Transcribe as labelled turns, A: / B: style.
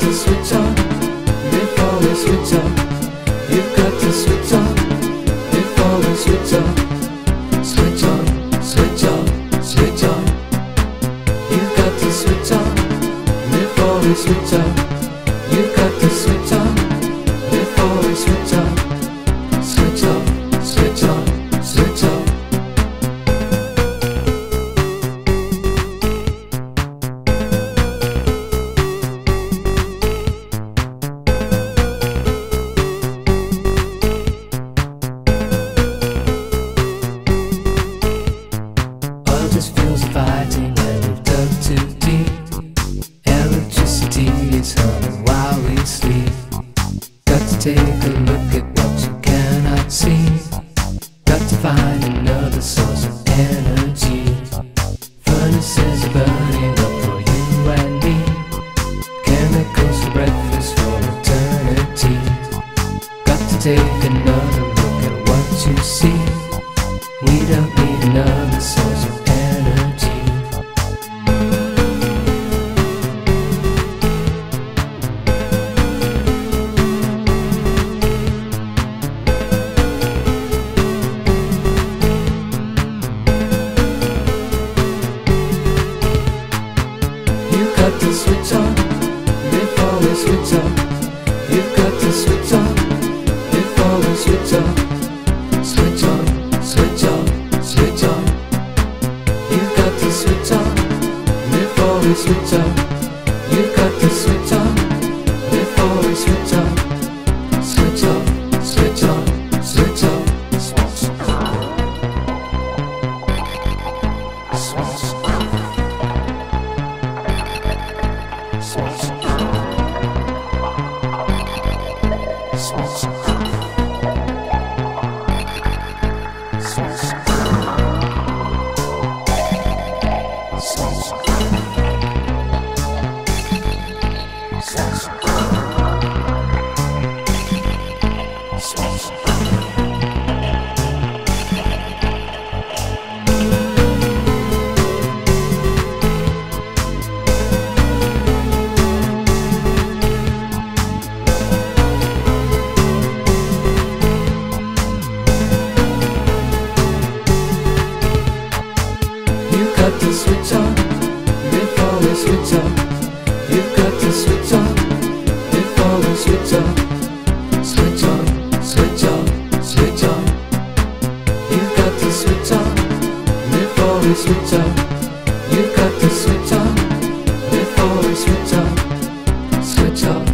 A: to switch on before we switch on. You've got to switch on before we switch on. Switch on, switch on, switch on. You've got to switch on before we switch on. You've got to switch on before we switch on. Switch on, switch on, switch on. All this feels fighting and we've dug too deep. Electricity is humming while we sleep. Got to take a look at what you cannot see. Got to find another source of energy. Furnaces are burning up for you and me. Chemicals for breakfast for eternity. Got to take another look at what you see. We don't need another source of energy. You've got to switch on before we switch on. You've got to switch on before we switch on. Switch on, switch on, switch on. You've got to switch on before we switch on. You've got to switch on before we switch on. Switch on, switch on, switch on. Switch on. You've got to switch on before we switch on. You've got to switch on before we switch on. Switch on, switch on, switch on. You've got to switch on before we switch on. You've got to switch on before we switch on. Switch on.